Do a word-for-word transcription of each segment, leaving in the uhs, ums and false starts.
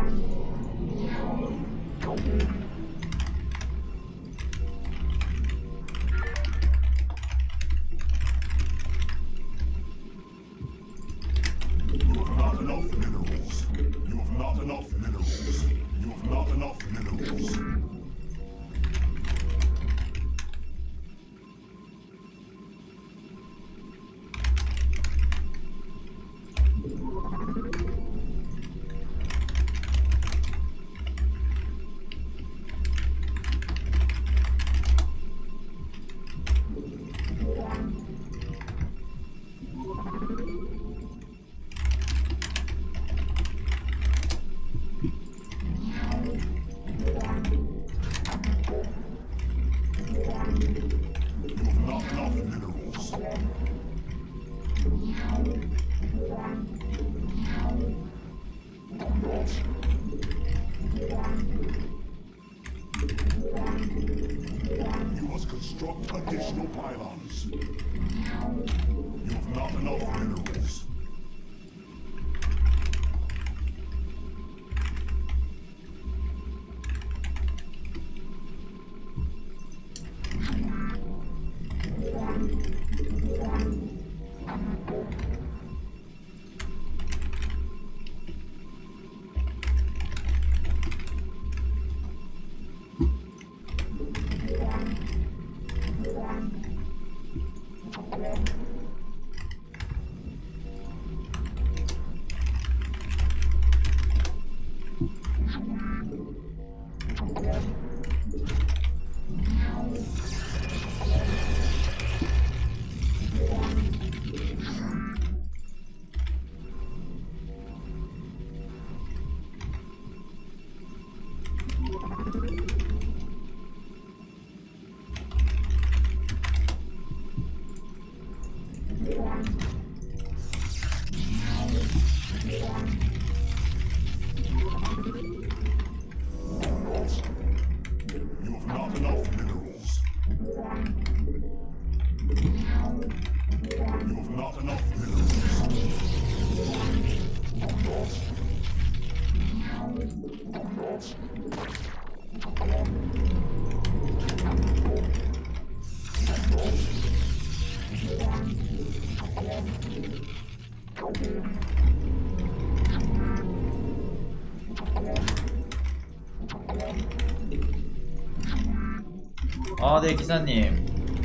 아, 네, 기사님.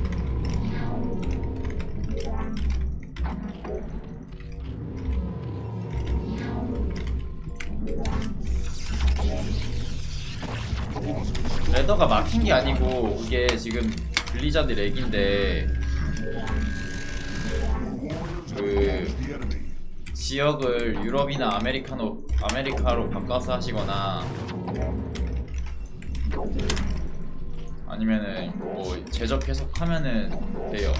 레더가 막힌 게 아니고 이게 지금 블리자드 렉인데 그 지역을 유럽이나 아메리카노 아메리카로 바꿔서 하시거나 아니면은 뭐 제적 해석하면은 돼요.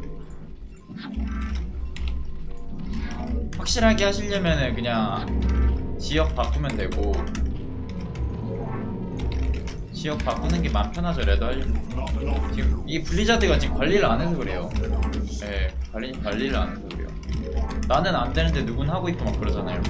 확실하게 하시려면은 그냥 지역 바꾸면 되고, 지역 바꾸는 게 마음 편하죠. 레더 하려면. 지금 이 블리자드가 지금 관리를 안 해서 그래요. 예, 네, 관리, 관리를 안 해서 그래요. 나는 안 되는데 누군 하고 있고 막 그러잖아요.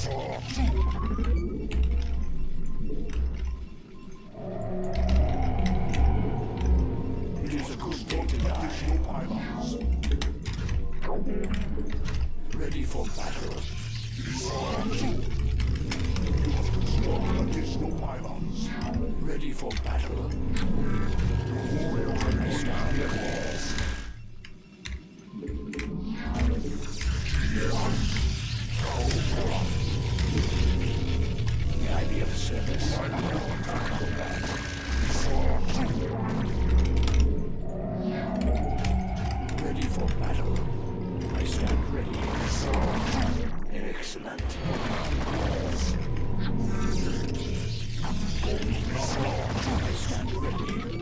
It is a good day to die. Ready for battle. Additional pylons. Ready for battle. I stand here. May I be of service? Ready for battle. I stand ready. Excellent. I stand ready.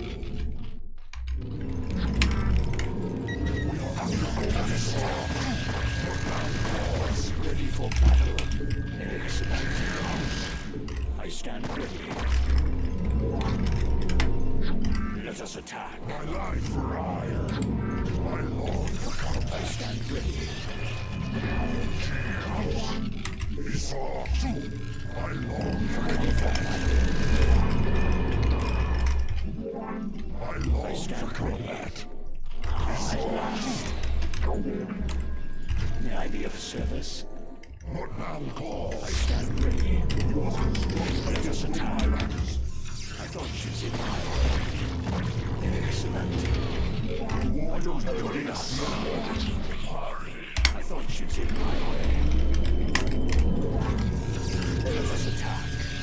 Ready for battle. Excellent. I stand ready. Let us attack. My life for hire. My lord for combat. I stand ready. My lord for combat. My lord I stand for combat. May I be of service? What now call? I stand ready. Let us attack. I thought ships in my way. Excellent. I don't have good enough. I thought ships in my way. Let us attack.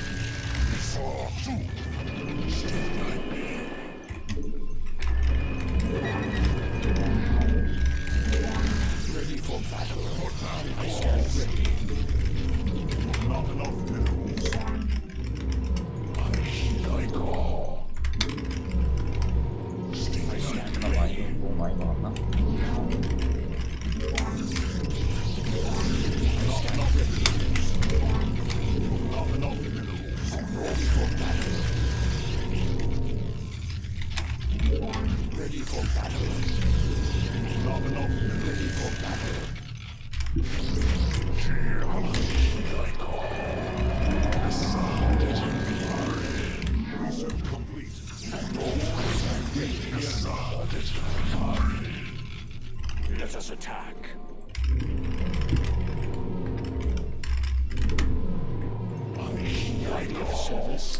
Ready for battle. I stand ready. Not enough minerals. I call. I stand 나 많이 너무 많이 나왔나? not enough minerals. Ready for battle. Ready for battle. Not enough. Ready for battle. I call. Research complete. Let us attack. I be of service.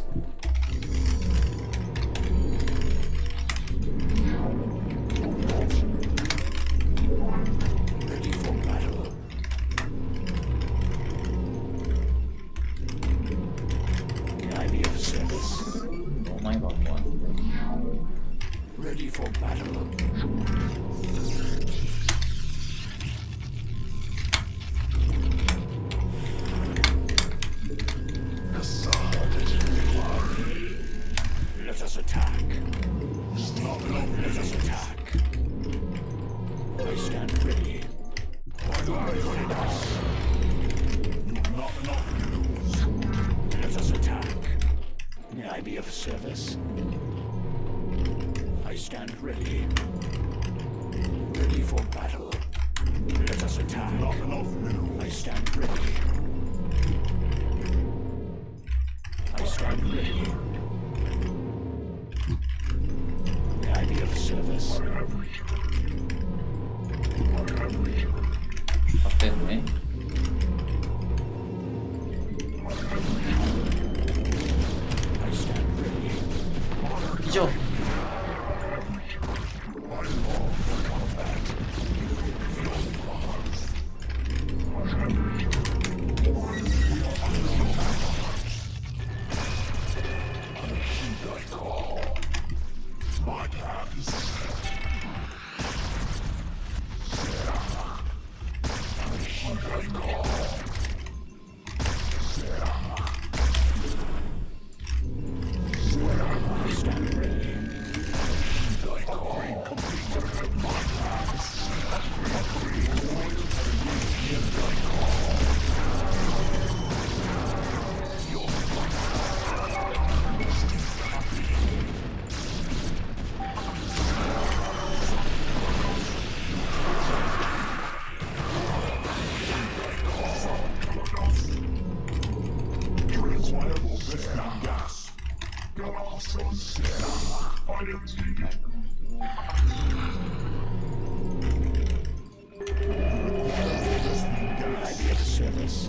Ready for battle. I be of service. 너무 많이 받은 것 같은데. Ready for battle. Let us attack. Let us attack. I stand ready. Not enough minerals. Let us attack. May I be of service? I stand ready. Ready for battle. Let us attack. Not enough minerals. I stand ready. I stand ready. May I be of service? 바뀌었네. I stand ready. 이죠. My path is I stand ready. Service.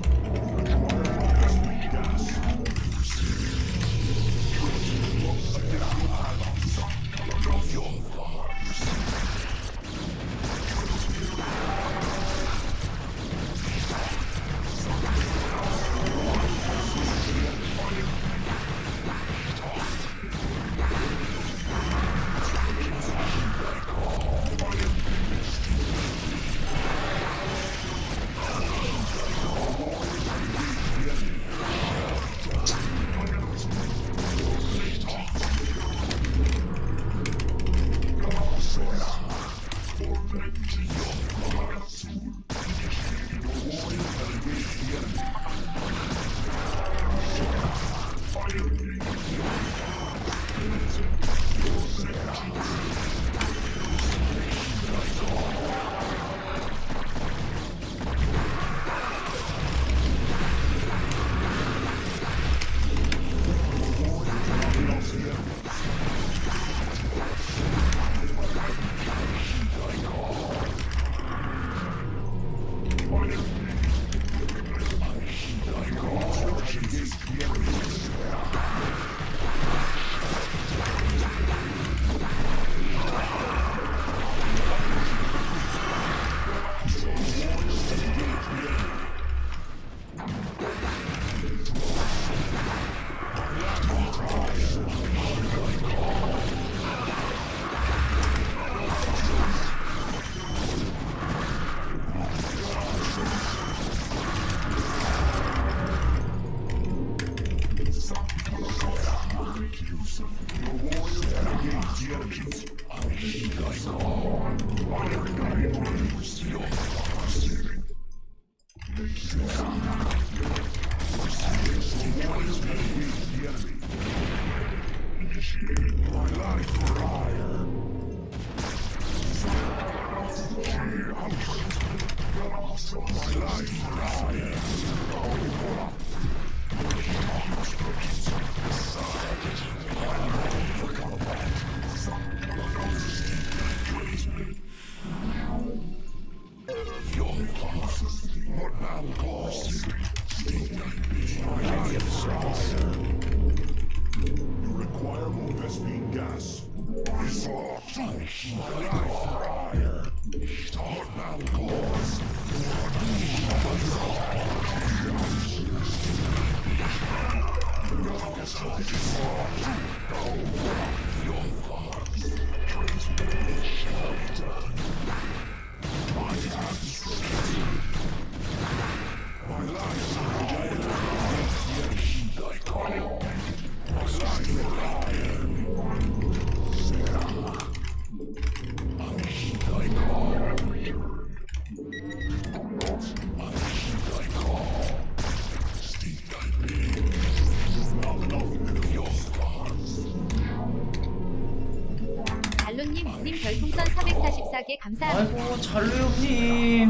알로님 님 별풍선 사백사십사 개 감사합니다. 아이고 잘루 형님.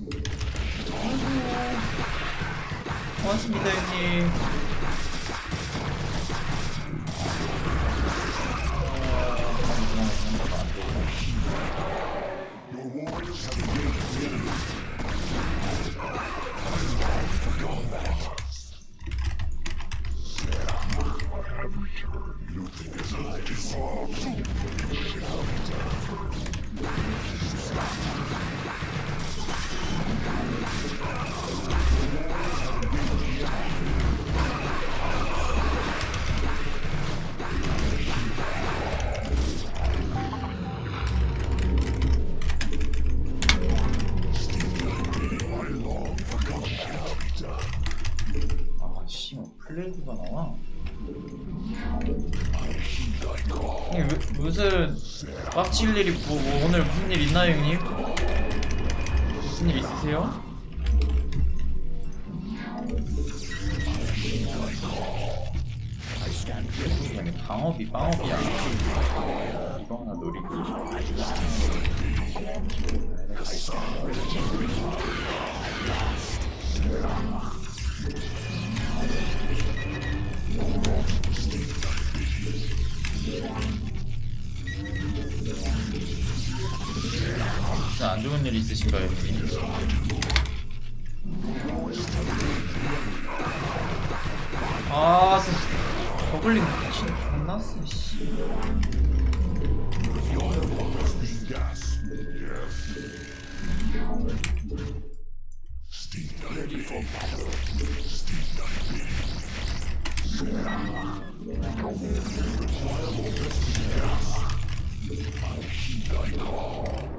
아이고 고맙습니다 형님. 플레이드가 나와. 형님 왜, 무슨 빡칠 일이 뭐, 뭐 오늘 무슨 일 있나요 형님? 무슨 일 있으세요? 아니 방업이 방업이야. 이거 하나 노리고. 일 있으신가요, 형님? 아, 저 저글링 미친 존나 쎄, 씨. Gas. Steam ready for battle. Steam Reliable rescue gas. I heed thy call.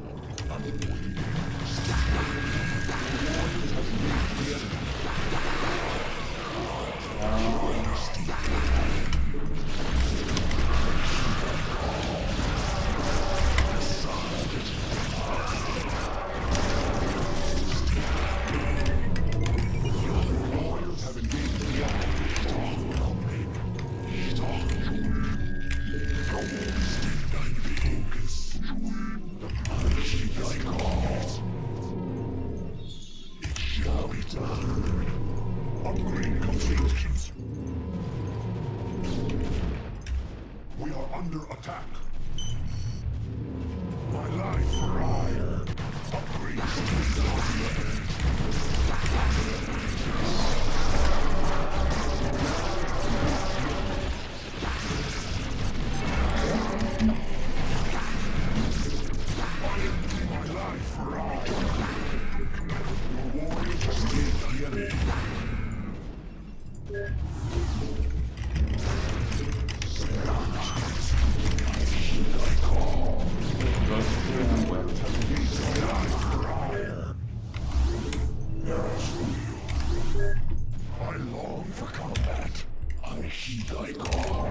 Upgrade complete. We are under attack. My life for hire. Upgrade My life for hire. Your warriors have engaged the enemy. 이걸 소리하는 거야. I long for combat. I heed thy call.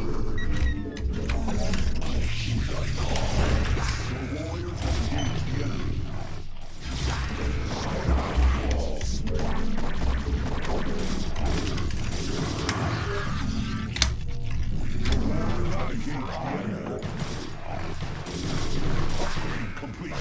I heed thy call. Your warriors have engaged the enemy. Upgrade complete.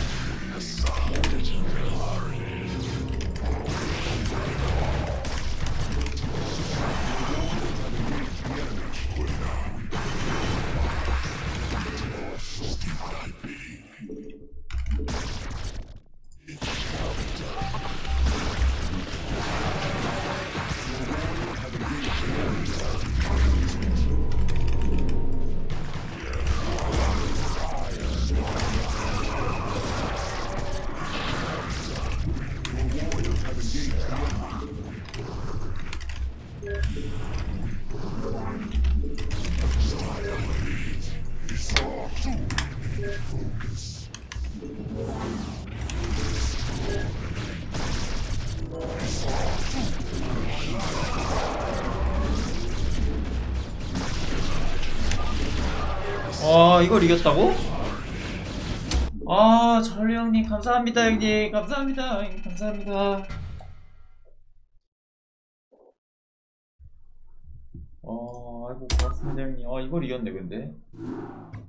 와, 이걸 이겼다고? 아, 전류 형님 감사합니다. 형님 감사합니다. 형님 감사합니다. 어, 아이고 고맙습니다 형님. 아, 이걸 이겼네 근데.